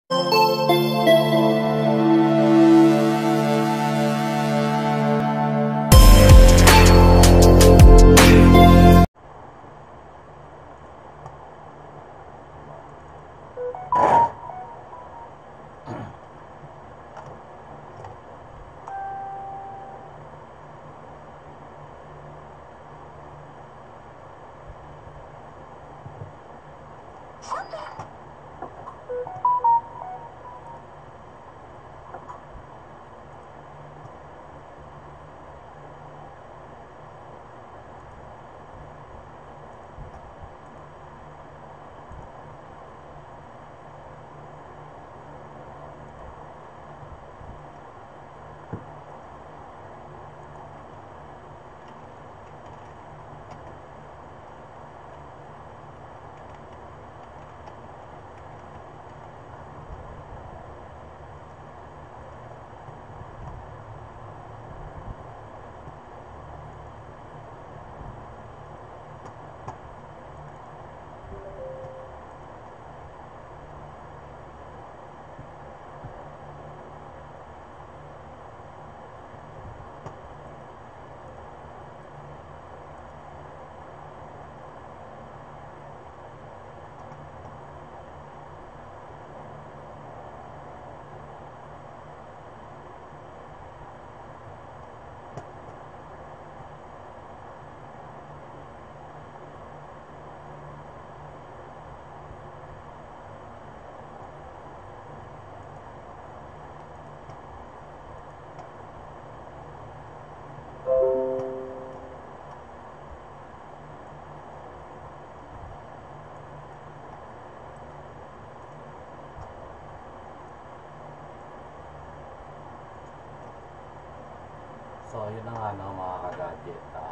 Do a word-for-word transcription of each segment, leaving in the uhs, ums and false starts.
So, yun na nga no, mga ka-gadget. Uh,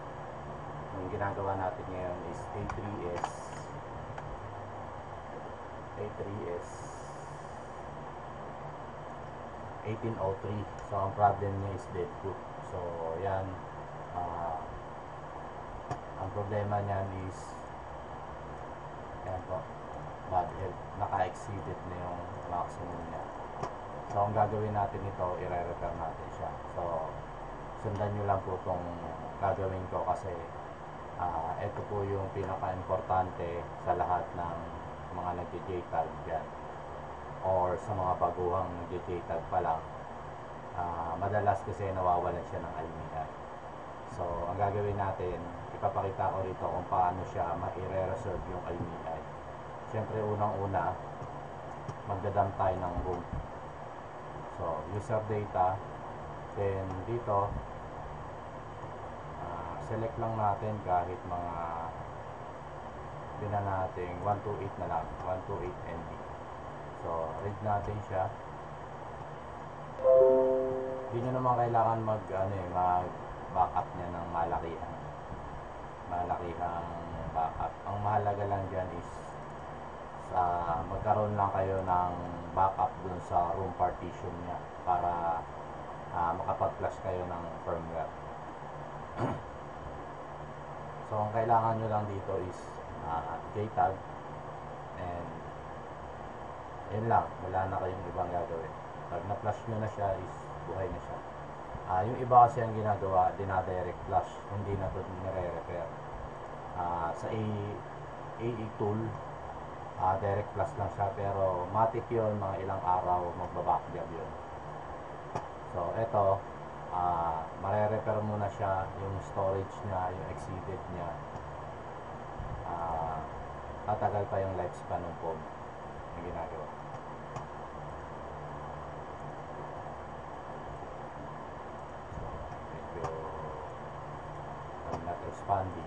yung ginagawa natin ngayon is A three S. A three S eighteen oh three. So, ang problem niya is dead cook. So, yan. Uh, ang problema niyan is yan po, bad health. Naka-exceeded na yung maximum niya. So, ang gagawin natin ito, i-repair natin siya. So, sundan nyo lang po itong gagawin ko kasi uh, ito po yung pinaka-importante sa lahat ng mga nag-J TAG dyan or sa mga baguhang nag-J TAG pa lang. Uh, madalas kasi nawawalan siya ng aluminium. So, ang gagawin natin, ipapakita ko rito kung paano siya ma-i-reserve yung aluminium. Siyempre, unang-una, magdadam tayo ng room. So, user data, then dito, select lang natin kahit mga binan natin one twenty-eight na lang, one twenty-eight M B. So, read natin siya. Hindi nyo naman kailangan mag, ano eh, mag backup niya ng malakihan. Malakihang backup. Ang mahalaga lang dyan is sa magkaroon lang kayo ng backup dun sa room partition niya para uh, makapag-flash kayo ng firmware. So, ang kailangan nyo lang dito is uh, J TAG and yun lang, wala na kayong ibang gagawin. Pag na-flash nyo na siya is buhay na siya. Uh, yung iba kasi ang ginagawa, dinadirect flash, hindi na ito nire-repair. Uh, sa A E tool, uh, direct flash lang siya, pero matik yun, mga ilang araw magbabackjab yun. So, eto, Uh, mare-repair muna siya, yung storage niya, yung exceeded niya. Uh, tatagal pa yung lifespan ng phone yung ginagawa. So, medyo I'm not expanding.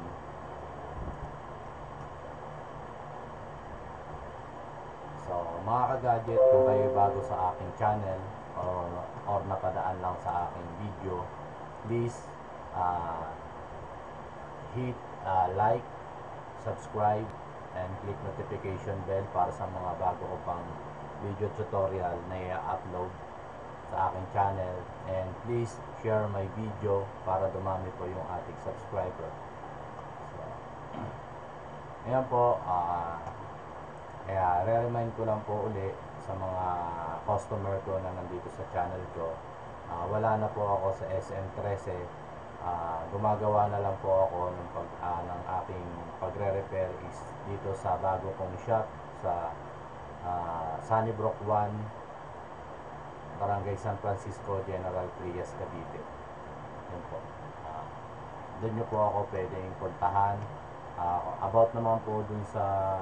So, mga ka-gadget, kung kayo bago sa aking channel or, or napadaan lang sa aking video, please uh, hit uh, like, subscribe, and click notification bell para sa mga bago ko pang video tutorial na i-upload sa aking channel. And please share my video para dumami po yung ating subscriber. So, ayan po, uh, kaya re-remind ko lang po uli sa mga customer ko na nandito sa channel ko. Uh, wala na po ako sa S M thirteen. Uh, gumagawa na lang po ako ng, pag, uh, ng aking pagre-repair is dito sa bago kong shop sa uh, Sunnybrook one, Barangay San Francisco, General Trias, Cavite. Yun po. Uh, doon nyo po ako pwedeng puntahan. Uh, about naman po dun sa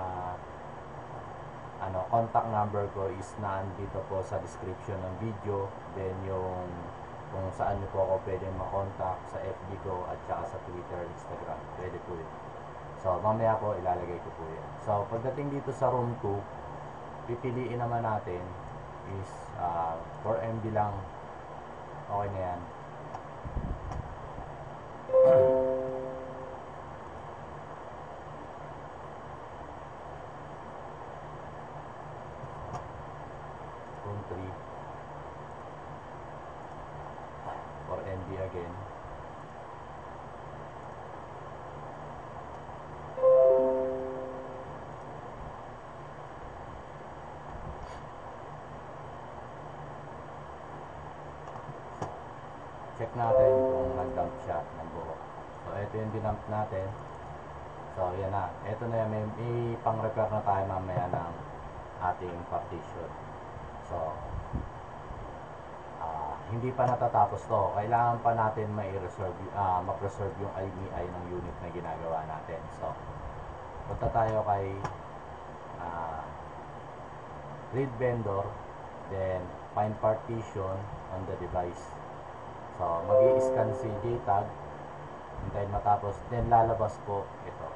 ano, contact number ko is nandito po sa description ng video. Then yung kung saan nyo po ako pwedeng makontak sa F B ko at saka sa Twitter, Instagram, pwede po yun. So mamaya po ilalagay ko po yun. So pagdating dito sa room two, pipiliin naman natin is uh, four M B lang, okay na yan. Room three, four M B again. Check natin kung nag-dump siya ng buo. So, ito yung dinump natin. So, yan na. Ito na yan. May, may pang-repair na tayo mamaya ng ating partition. So, uh, hindi pa natatapos to. Kailangan pa natin ma-reserve, uh, ma-preserve yung I M E I ng unit na ginagawa natin. So, punta tayo kay uh, read vendor, then find partition on the device. So, mag-i-scan si J T A G, hintayin matapos, then lalabas po ito.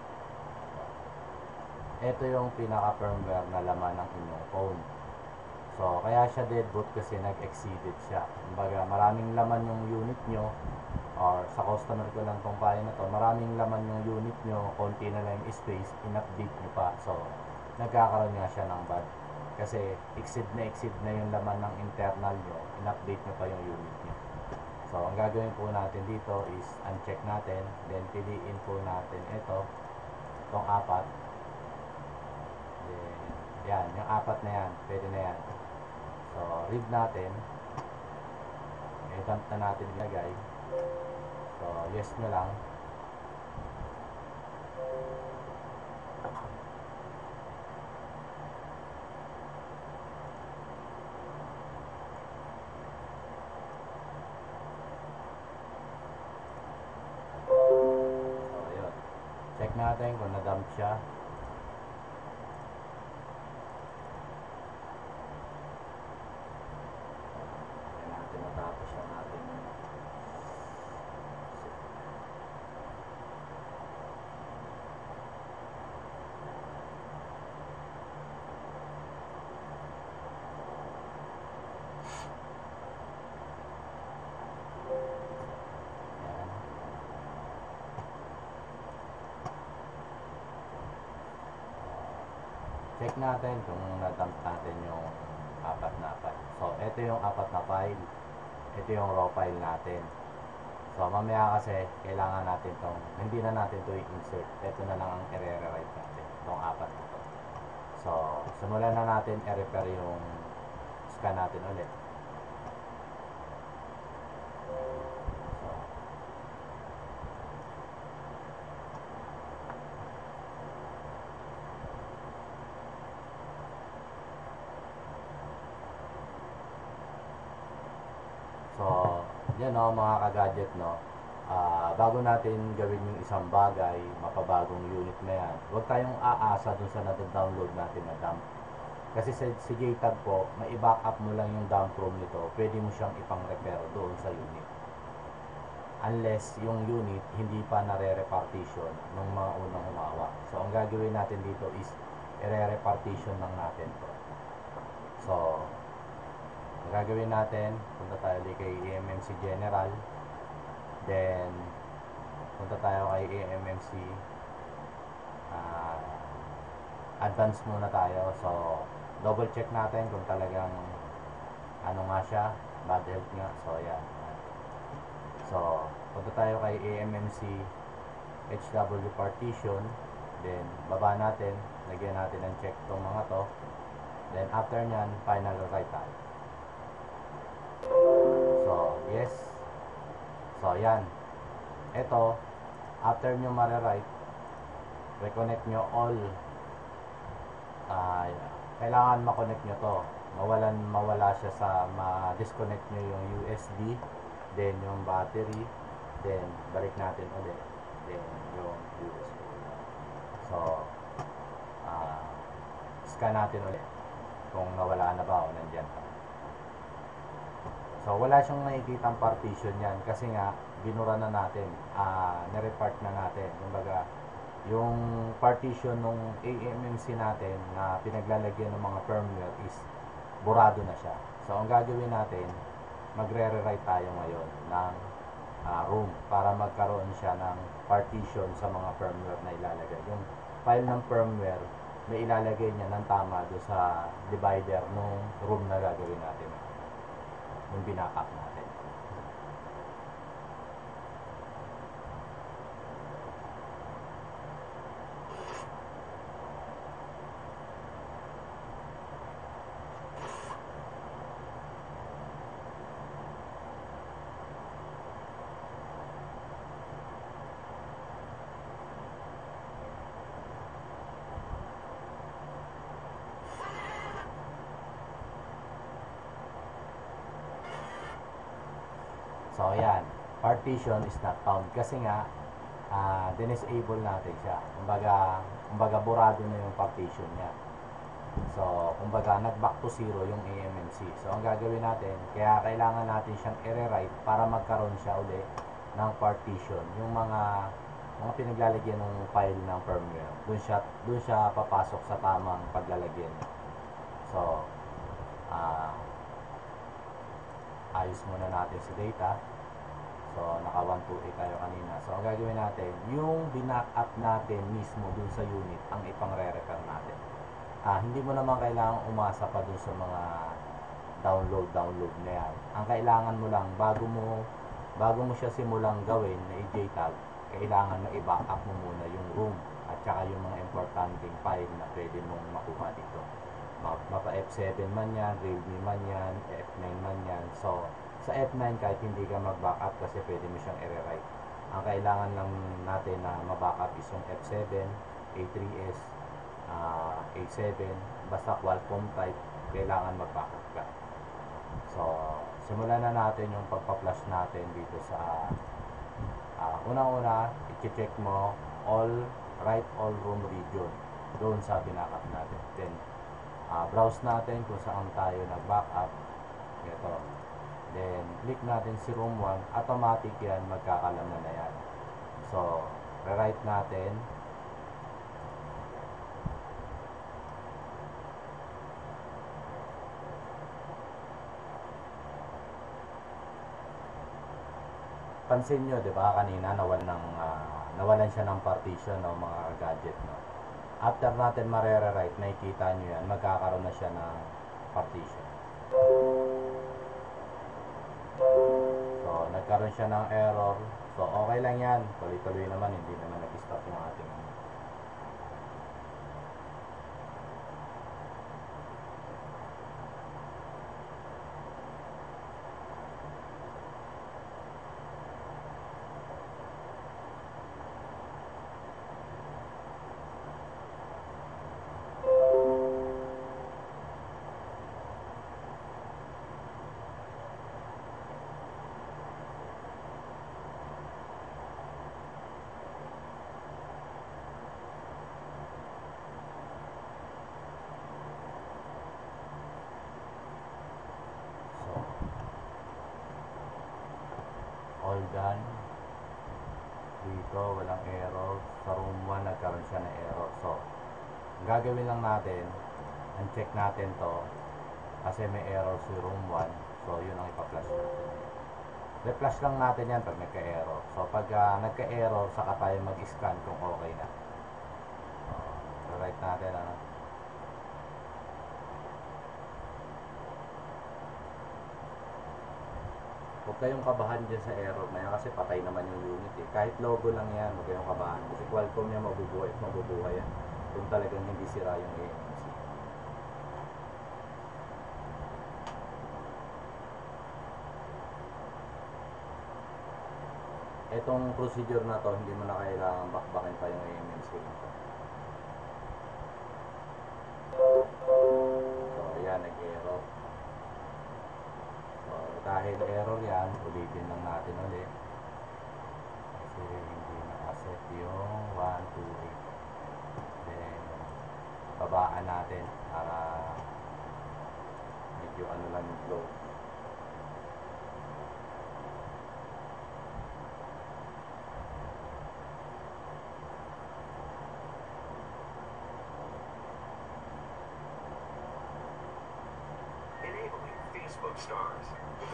Ito yung pinaka-firmware na laman ng inyong phone. So, kaya siya dead boot kasi nag-exceeded siya. Kumbaga, maraming laman yung unit nyo, or sa customer ko lang tong kaya na to, maraming laman yung unit nyo, konti na lang yung space, in-update nyo pa. So, nagkakaroon nga siya ng bad. Kasi, exceed na exceed na yung laman ng internal nyo, in-update nyo pa yung unit nyo. So, ang gagawin po natin dito is uncheck natin, then piliin po natin ito, itong apat. Then, yan, yung apat na yan, pwede na yan. So, read natin. I-dump na natin ilagay. So, yes nyo lang. Check natin kung na-dump siya. Kaya natin natapos siya natin. Check natin kung na-dump natin yung apat na file. So, ito yung apat na file. Ito yung raw file natin. So, mamaya kasi, kailangan natin tong, hindi na natin to i-insert. Ito na lang ang i-rewrite natin. Itong apat na to. So, simulan na natin i-repair yung scan natin ulit. So, yan no, mga ka-gadget no, uh, bago natin gawin yung isang bagay, mapabagong unit na yan, huwag tayong aasa dun sa nata-download natin na dump. Kasi sa, si J T A G po, mai-backup mo lang yung dump room nito, pwede mo siyang ipang-repair doon sa unit. Unless yung unit hindi pa nare-repartition ng mga unang humawa. So, ang gagawin natin dito is i-re-repartition lang natin to. So, ang gagawin natin, punta tayo kay E M M C General, then punta tayo kay E M M C uh, Advanced muna tayo. So, double check natin kung talagang ano nga siya, bad health nga. So, yan. So, punta tayo kay E M M C H W Partition, then baba natin, lagyan natin ng check itong mga to, Then after nyan, final write tayo. So, yes. So, yan. Ito, after nyo ma-write, reconnect nyo all. Uh, kailangan ma-connect nyo to. Mawalan, mawala siya sa, ma-disconnect nyo yung U S B, then yung battery, then balik natin ulit, then yung U S B. So, uh, scan natin ulit kung nawala na ba o nandyan pa. So, wala siyang nakikitang partition yan kasi nga, binura na natin, uh, nirepart na natin. Kumbaga, yung partition ng A M M C natin na pinaglalagyan ng mga firmware is burado na siya. So, ang gagawin natin, magre-rewrite tayo ngayon ng uh, room para magkaroon siya ng partition sa mga firmware na ilalagay. Yung file ng firmware, may ilalagay niya ng tama do sa divider ng room na gagawin natin. Yung binackup natin. So, ayan. Partition is not found. Kasi nga, uh, dinisable natin siya. Kumbaga, kumbaga, burado na yung partition niya. So, kumbaga, nag-back to zero yung A M M C. So, ang gagawin natin, kaya kailangan natin siyang i-rewrite para magkaroon siya ulit ng partition. Yung mga mga pinaglalagyan ng file ng firmware. Doon siya, doon siya papasok sa tamang paglalagyan. So, ah, uh, ayos muna natin sa data. So, naka one twenty-eight tayo kanina. So, ang gagawin natin, yung binack-up natin mismo dun sa unit, ang ipang-re-repair natin. Ah, hindi mo naman kailangan umasa pa dun sa mga download, download na yan. Ang kailangan mo lang, bago mo, bago mo siya simulang gawin na i-J tag, kailangan na i-backup mo muna yung room at saka yung mga importanteng file na pwede mong makuha dito. Mapa F seven man yan, Realme man yan, F nine man yan. So, sa F nine kahit hindi ka mag-backup kasi pwede mo siyang i-rewrite. Ang kailangan lang natin na ma-backup is yung F seven, A three S, uh, A seven, basta Qualcomm type, kailangan mag-backup ka. So, simulan na natin yung pagpa-flash natin dito sa uh, unang-una, i-check mo all, write all room region doon sa binackup natin. Then, Uh, browse natin kung saan tayo nag-backup. Ito. Then, click natin si room one. Automatic yan, magkakalaman na yan. So, rewrite natin. Pansin nyo, di ba, kanina nawalan, ng, uh, nawalan siya ng partition ng mga gadget, no? After natin marere-write, nakikita nyo yan, magkakaroon na siya ng partition. So, nagkaroon siya ng error. So, okay lang yan. Tuloy-tuloy naman, hindi naman nag-stop yung ating all done. Dito, walang error. Sa room one, nagkaroon siya ng error. So, ang gagawin lang natin, un-check natin to kasi may error sa room one. So, yun ang ipa-flash natin. Re-flash lang natin yan pag nagka-error. So, pag uh, nagka-error, saka tayo mag-scan kung okay na. So, write natin, ano. Huwag kayong kabahan dyan sa error na yan kasi patay naman yung unit eh. Kahit logo lang yan, huwag kayong kabahan. Kasi Qualcomm niya mabubuhay at mabubuhay yan kung talagang hindi sira yung A M C. Itong procedure na to, hindi mo na kailangan bakbakin pa yung A M M C nito. So, yan, nag-error. So, dahil error yan, ulitin lang natin ulit. Kasi hindi nakaset yung one, two, eight. Then, babaan natin para medyo ano lang yung flow. Enabling Facebook stars.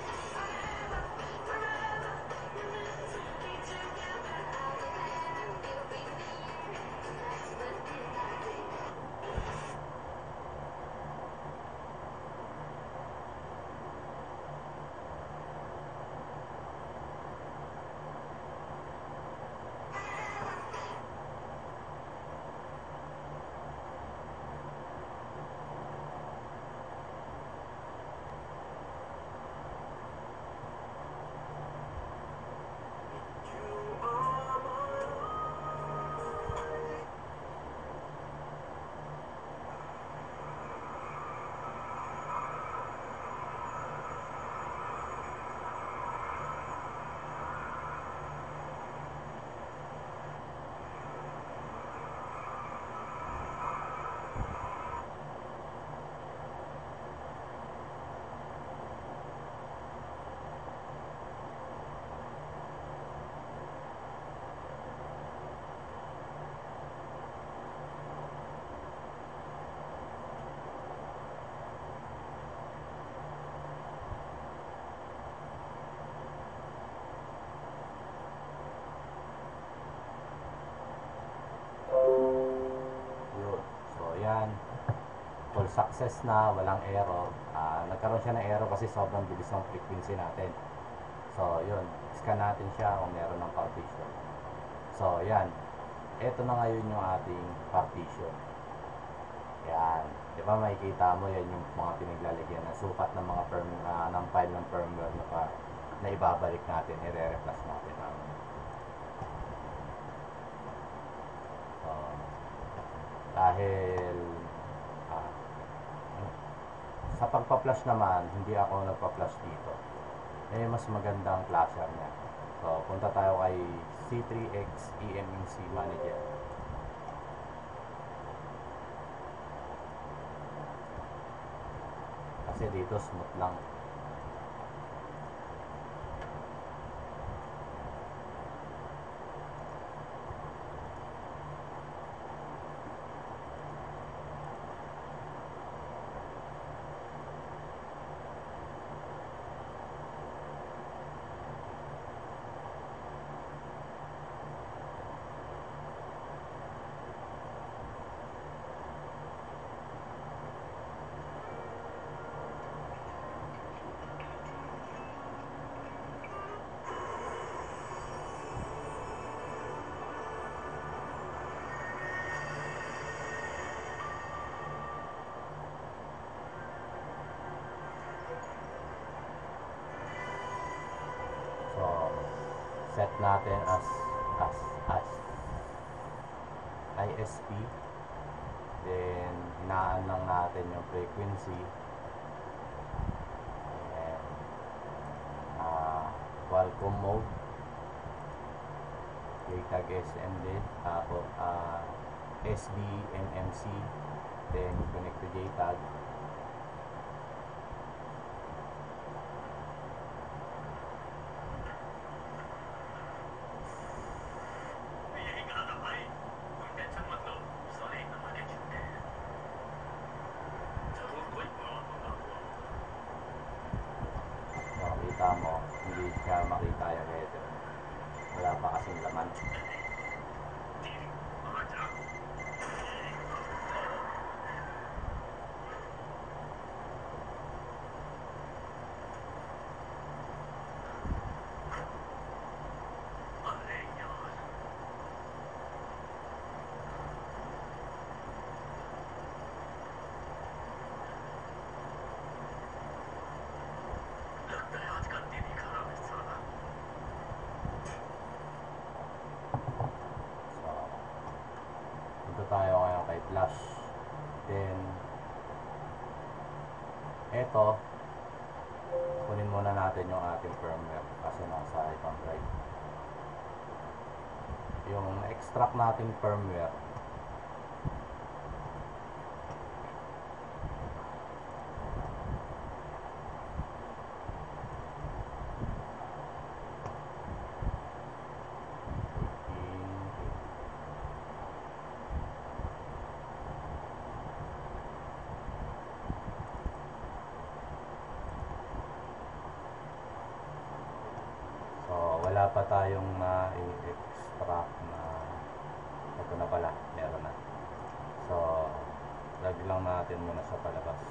full success na, walang error. Uh, nagkaroon siya ng error kasi sobrang bilis ng frequency natin. So, yun. Scan natin siya kung meron ng partition. So, yan. Ito na ngayon yung ating partition. Yan. Di ba makikita mo, yan yung mga pinaglalagyan na sukat ng mga firm, uh, ng file ng firmware na, pa, na ibabalik natin, i-re-reflash natin. So, dahil uh, sa pagpa-flash naman, hindi ako nagpa-flash dito. Eh, mas magandang flasher niya. So, punta tayo kay C three X E M M C Manager. Kasi dito smooth lang. Set natin as as as I S P, then hinaan lang natin yung frequency, and uh, Qualcomm mode, JTAG S M din, tapos uh, S D M M C, then connect to JTAG. Makita mo, hindi siya makita yung header. Wala pa kasing laman. Eto, kunin muna natin yung ating firmware kasi nasa ibang drive. Yung extract nating firmware, so wala pa tayong na-extract na ito na pala, meron na. So lagi lang natin muna sa palabas.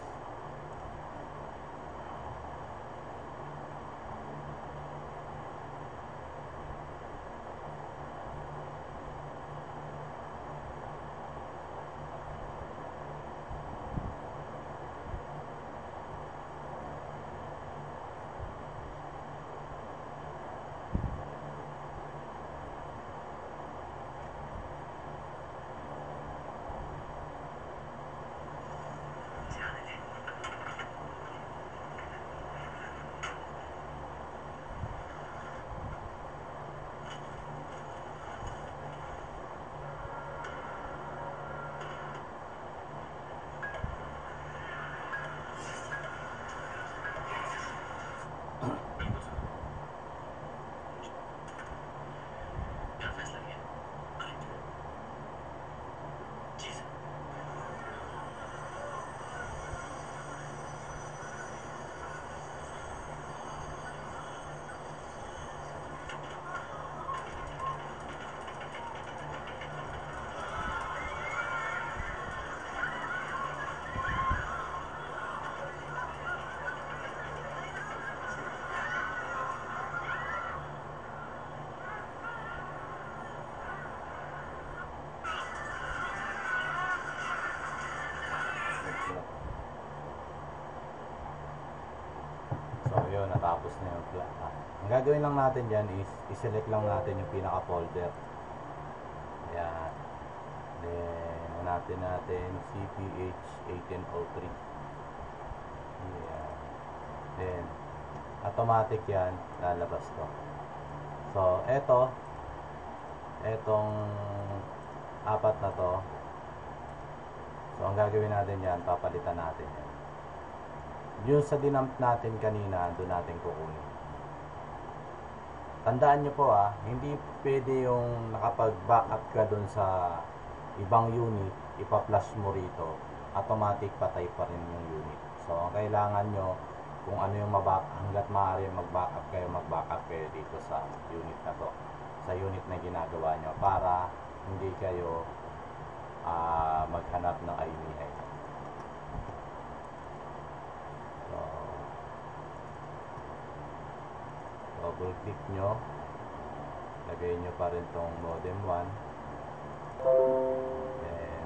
So yun, natapos na yung plan. Ah, ang gagawin lang natin dyan is i-select lang natin yung pinaka folder. Ayan. Then hanapin natin C P H eighteen oh three. Ayan. Then automatic yan, lalabas to. So eto, etong apat na to, so ang gagawin natin yan, papalitan natin yan. Yung sa dinamp natin kanina, doon natin kukunin. Tandaan nyo po ah, hindi pwede yung nakapag-backup ka doon sa ibang unit, ipa-flash mo rito, automatic patay pa rin yung unit. So, kailangan nyo, kung ano yung maback, hanggat maaari mag-backup kayo, mag-backup kayo dito sa unit na to. Sa unit na ginagawa nyo, para hindi kayo uh, maghanap ng I D E. Double click nyo, lagay nyo pa rin tong modem one, then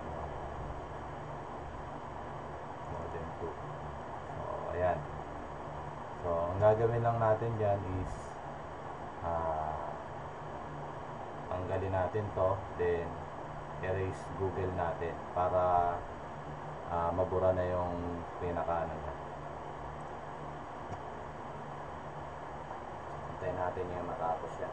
modem two. So ayan, so ang gagawin lang natin dyan is uh, tanggalin natin to, then erase Google natin para uh, mabura na yung pinaka ano niya. Antayin natin yung matapos yan.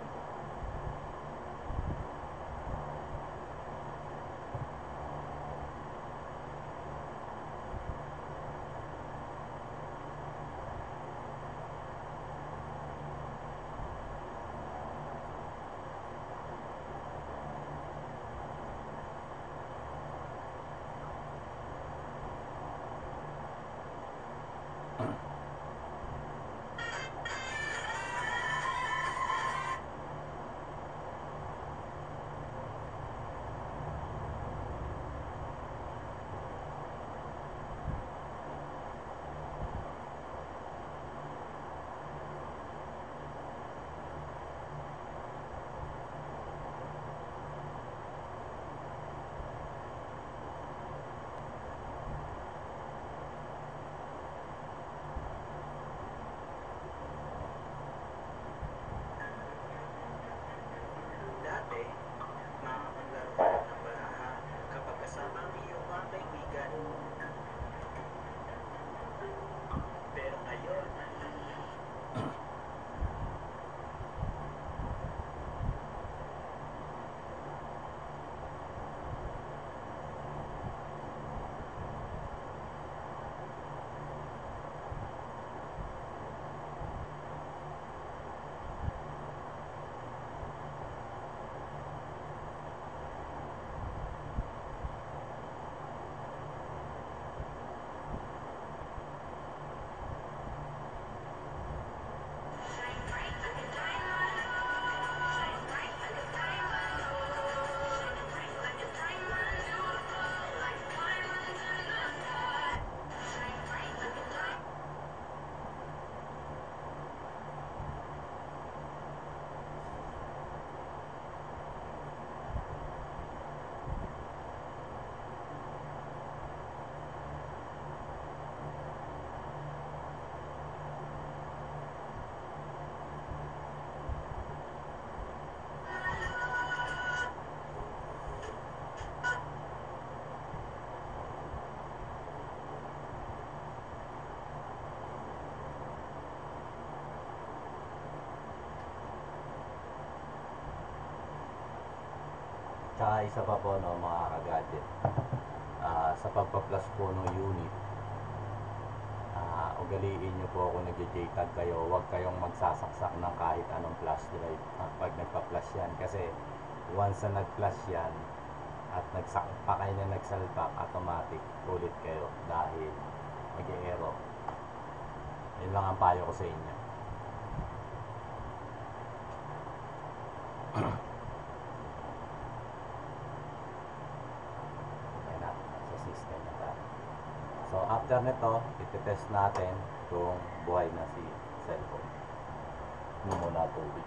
saka isa pa po, no, mga ka-gadget, ah, sa pagpa-flash po ng unit, ah, ugaliin nyo po kung nag-J-tag kayo, huwag kayong magsasaksak ng kahit anong flash drive ah, pag nagpa-flash yan, kasi once na nag-flash yan at nagsakpa kayo na nagsalpak, automatic ulit kayo dahil mag-e-error. Yun lang ang payo ko sa inyo. Okay na, sa system na tayo. So after nito, iti-test natin kung buhay na si cellphone. Hindi muna tubig.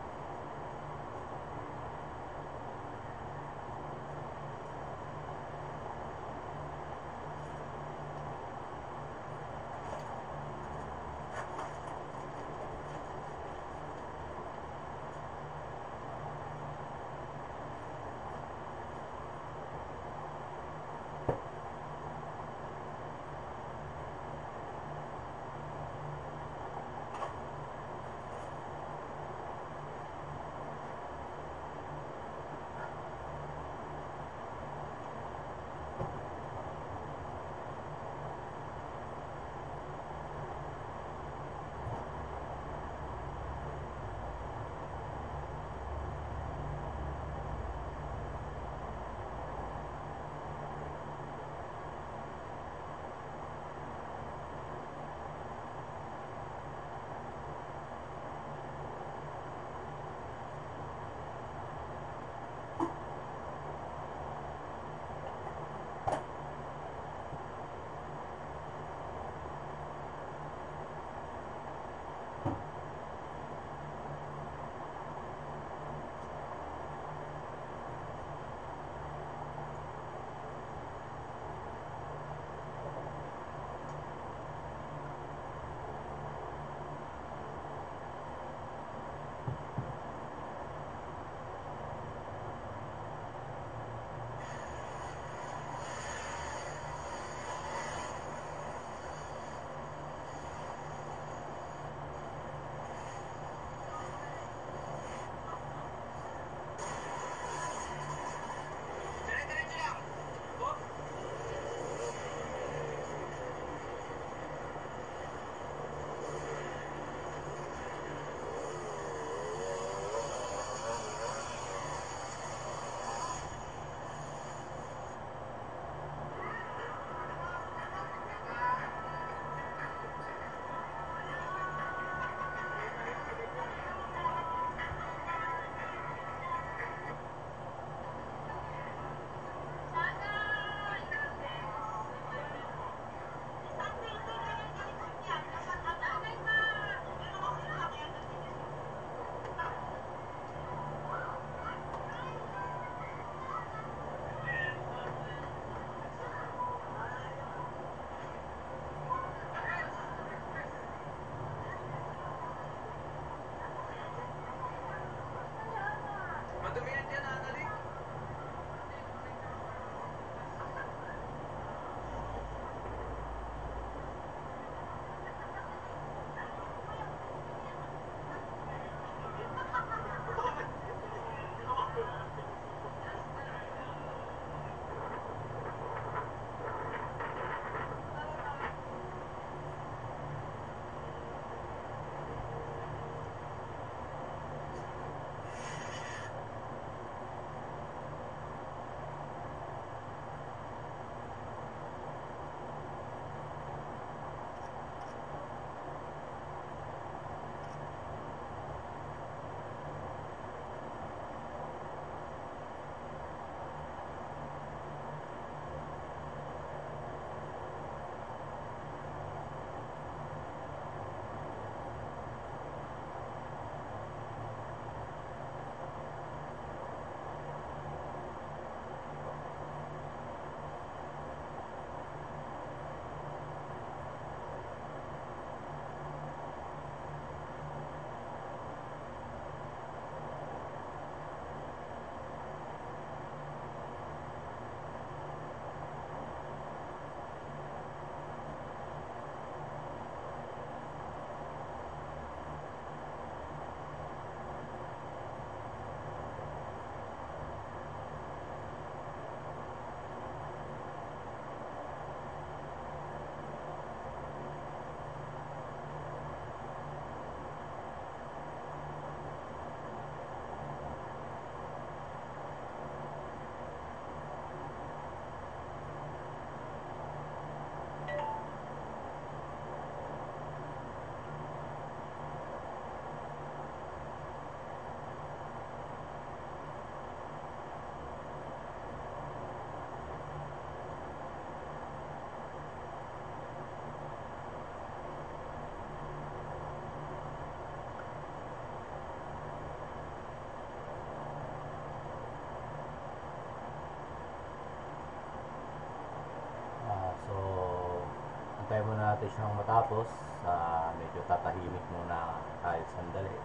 natin siyang matapos, uh, medyo tatahimik muna tayo sandali.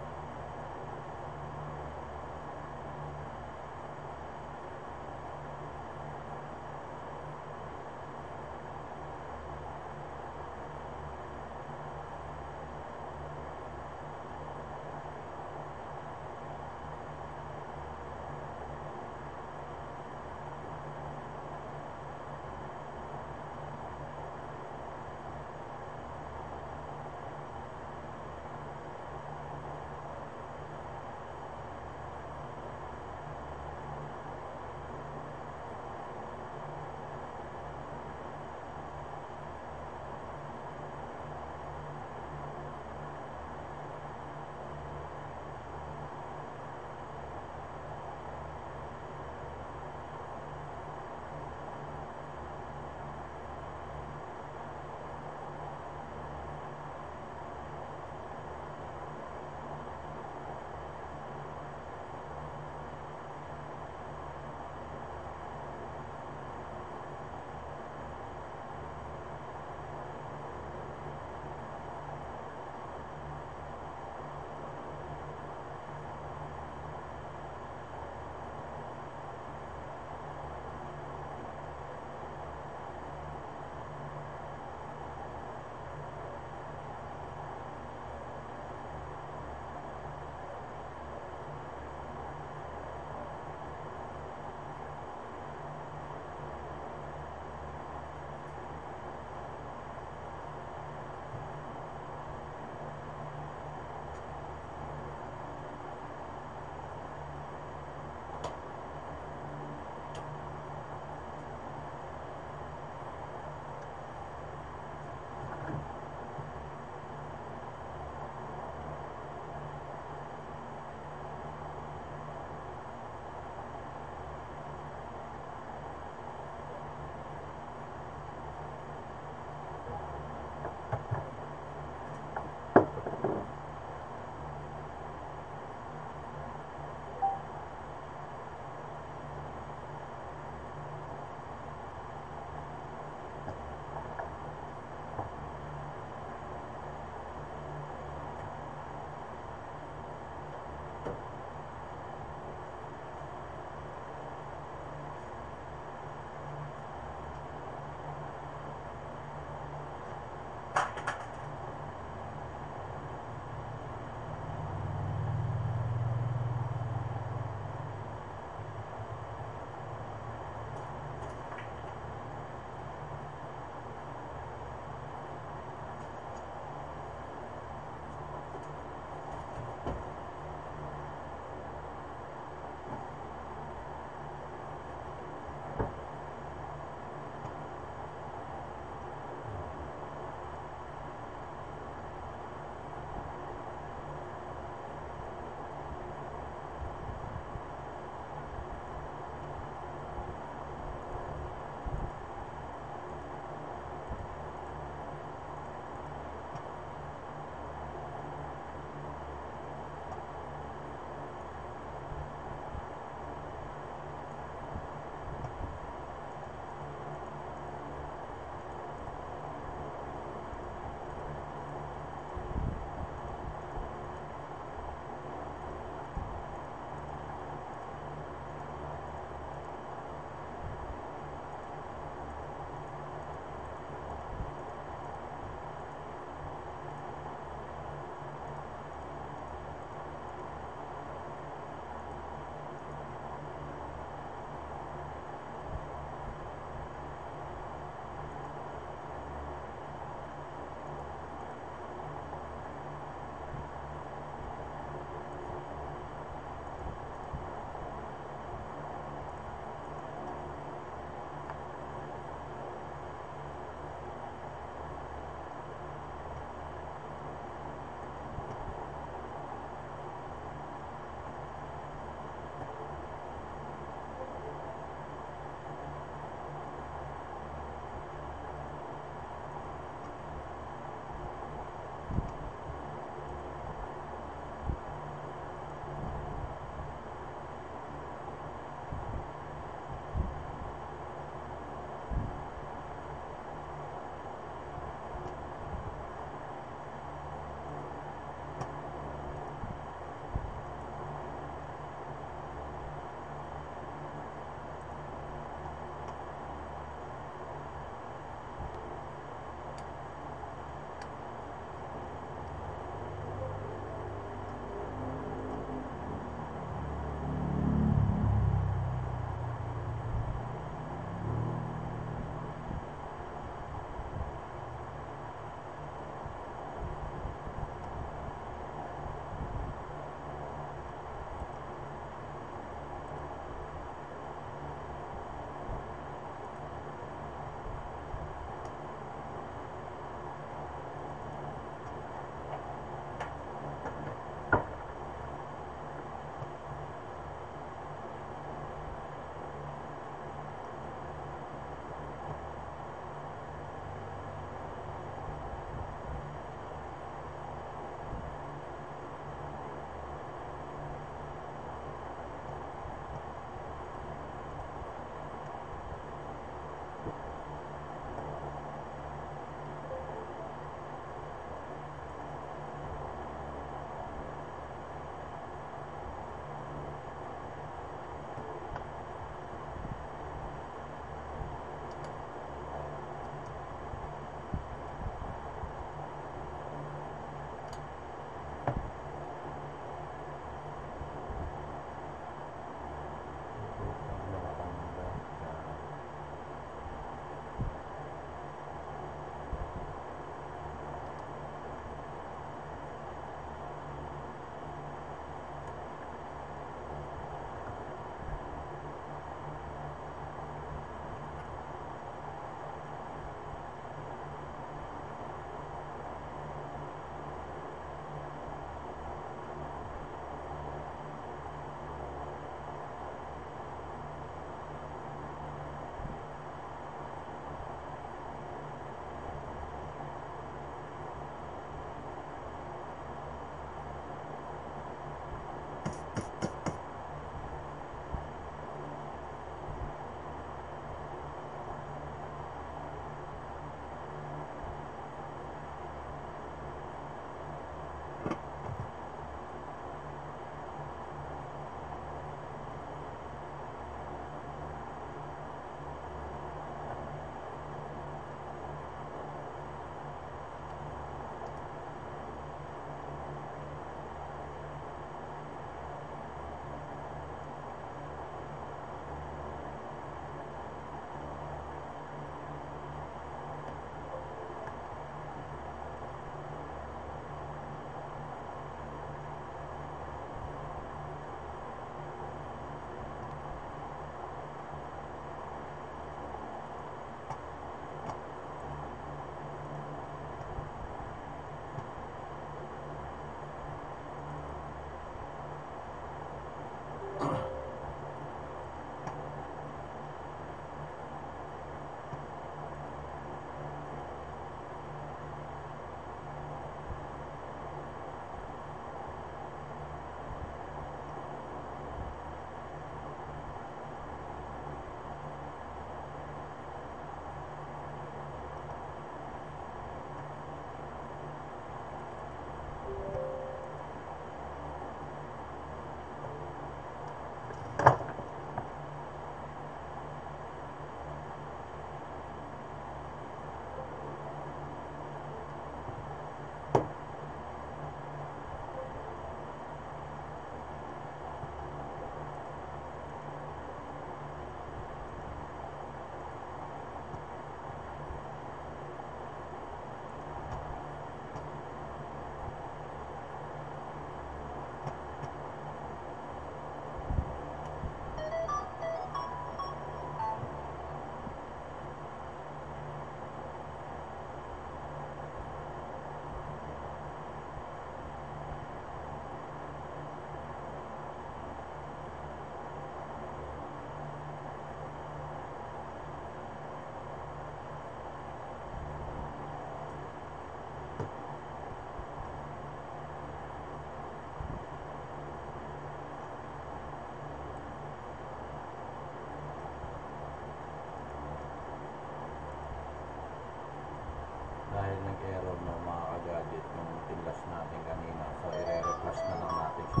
natin kanina. So, i-refresh na lang natin siya.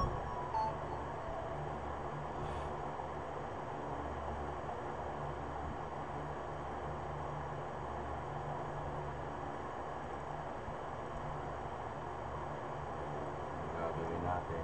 Gagawin natin.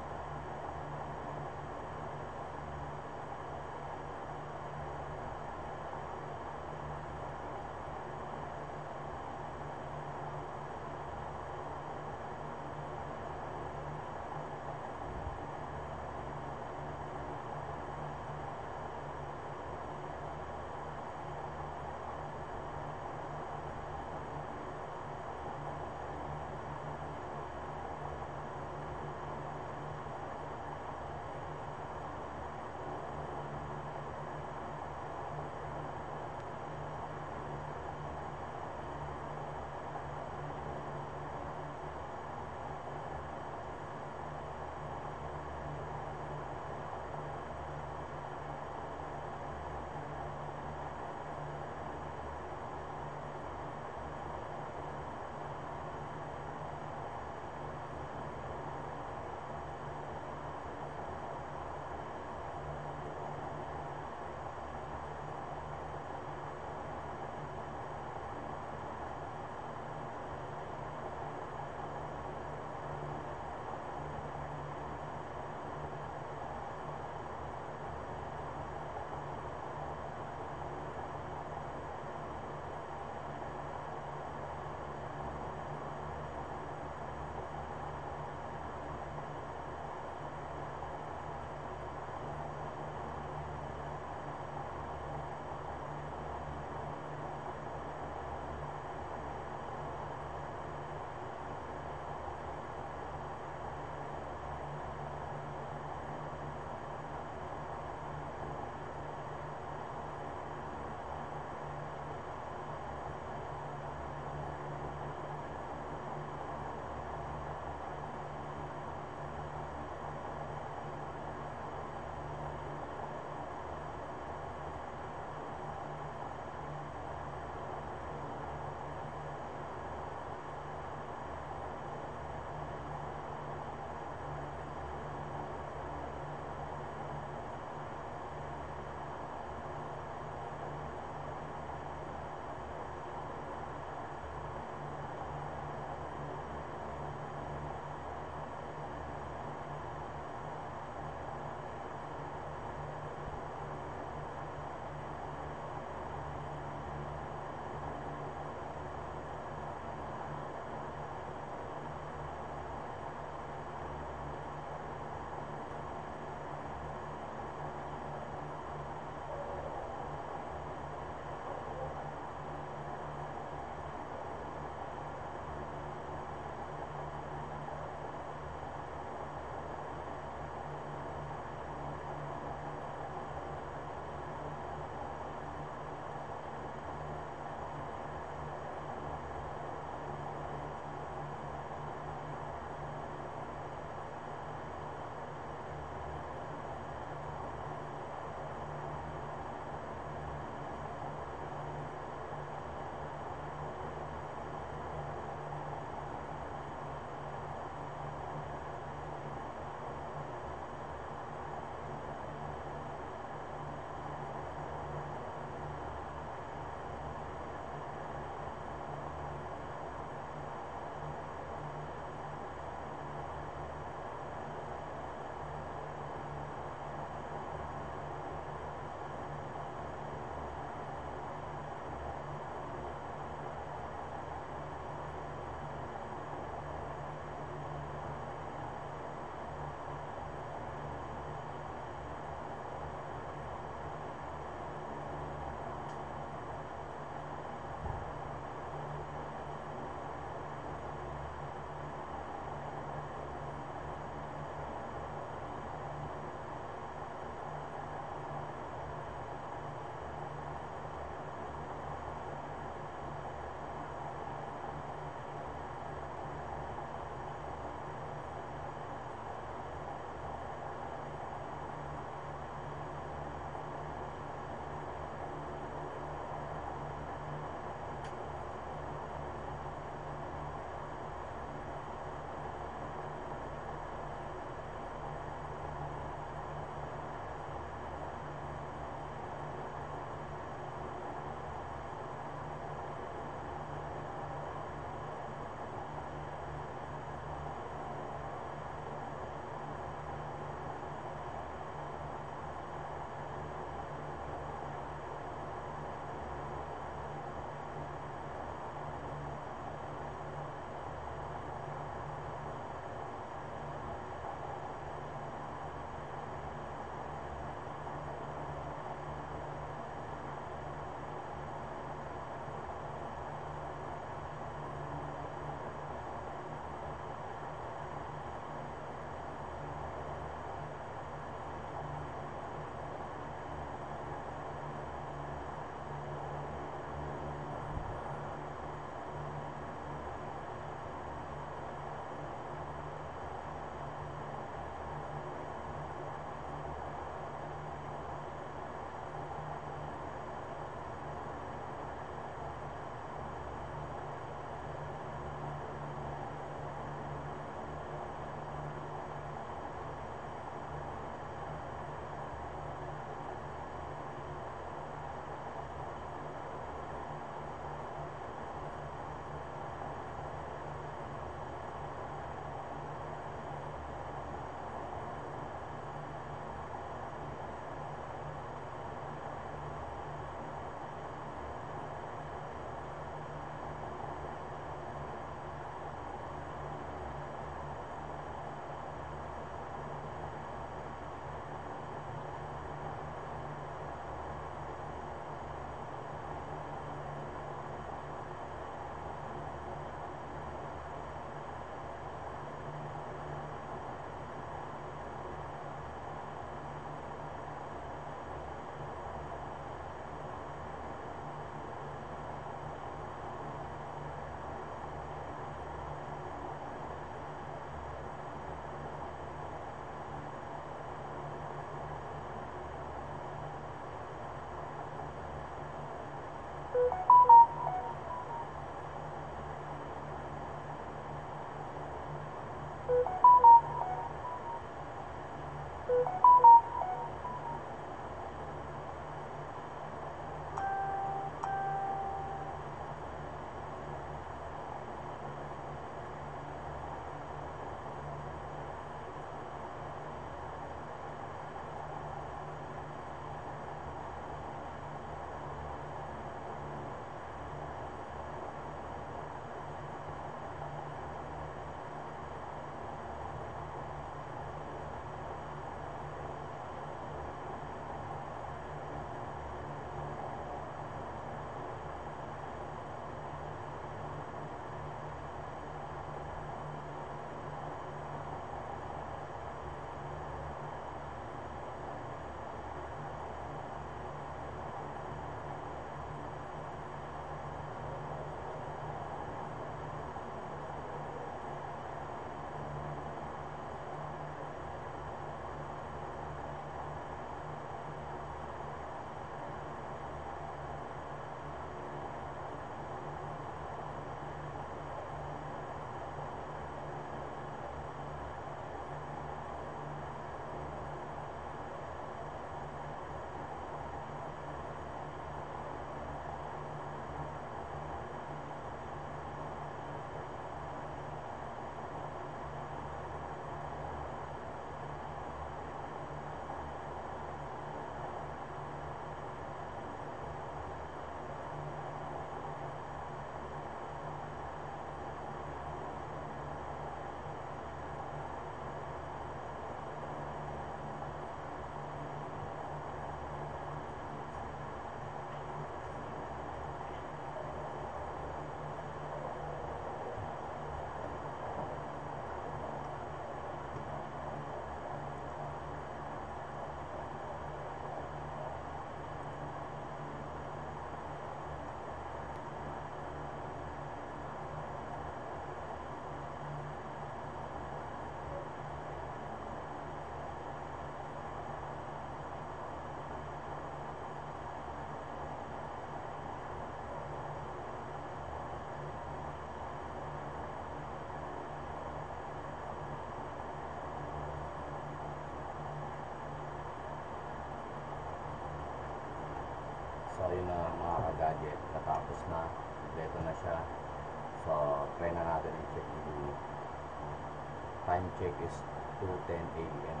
yun na mga ka-gadget, natapos na, kompleto na siya. So try na natin i-check dito. Time check is two ten A M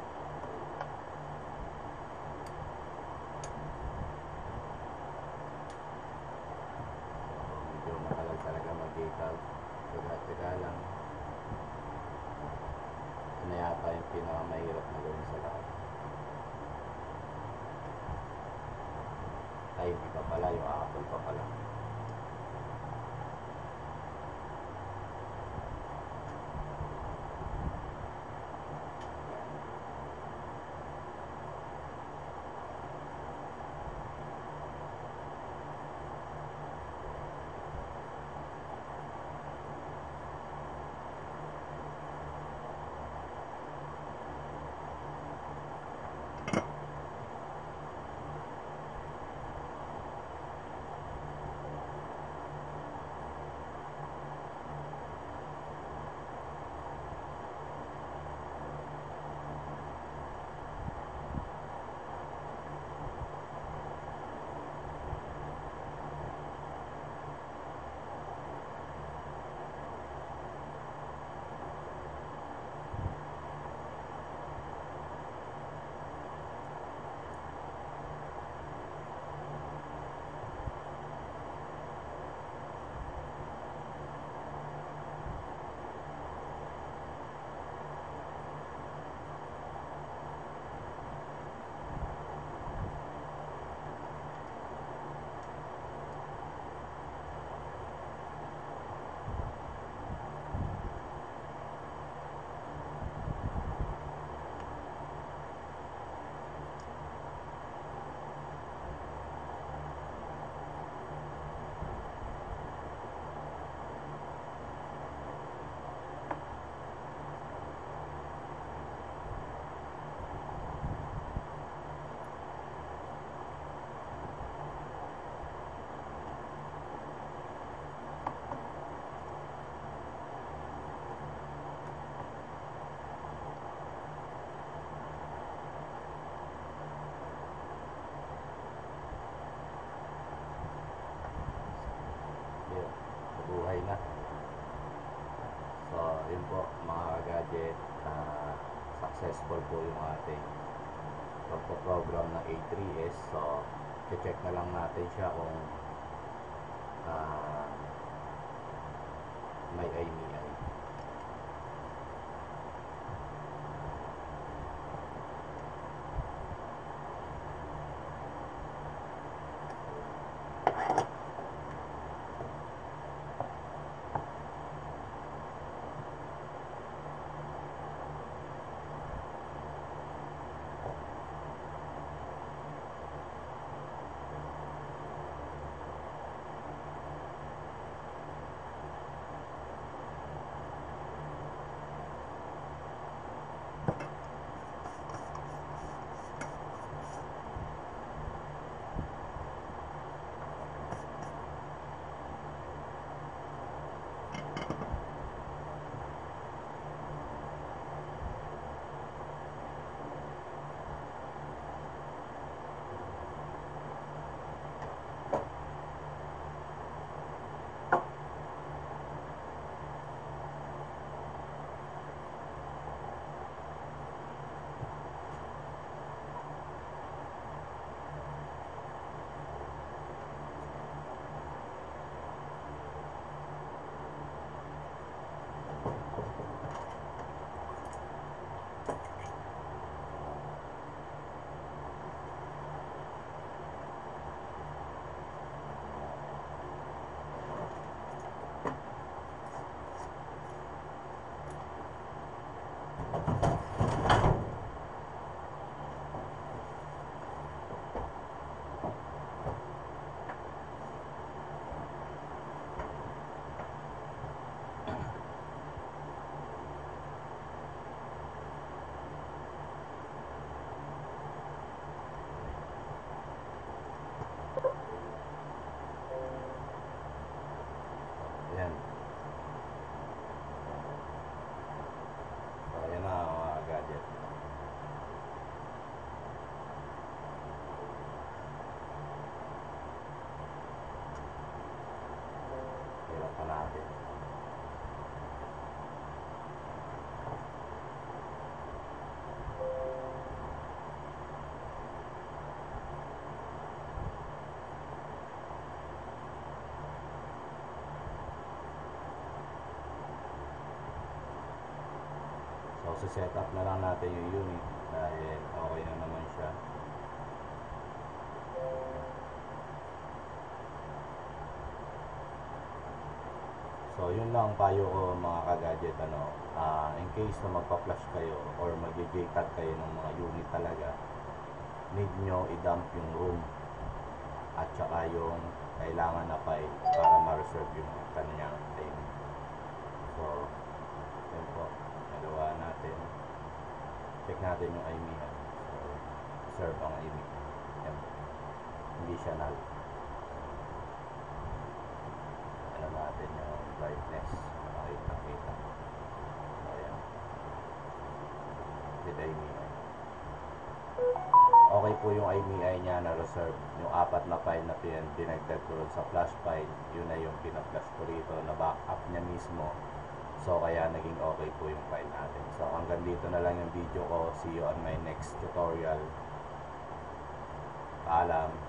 Medyo matagal talaga mag-gate out. Taga-taga lang. Ito na yata yung pinakamahirap na gawin sa lahat. Ay, hindi pa pala, yung Apple pa pala. Buhay na. So, yun po mga gadget, uh, successful po yung ating pagpo-program ng A three S. So, check na lang natin siya kung uh, may I M E I. i-set up na lang natin yung unit dahil okay na naman siya. So yun lang payo ko mga ka-gadget, ano, uh, in case na magpa-flash kayo or mag-J tag kayo ng mga unit talaga, need nyo i-dump yung room at saka yung kailangan na file para ma-reserve yung kanyang time. So yun po, nagawa natin. Check natin yung I M E I. So serve ang I M E I. Yan po, hindi siya null. Ano natin yung brightness, makita kita. So yan, with I M E I. Okay po yung I M E I niya na reserve. Yung apat na file na pin dinagdag ko sa flash file, yun na yung pina-flash ko rito na backup niya mismo. So kaya naging okay po yung file natin. So hanggang dito na lang yung video ko. See you on my next tutorial. Paalam.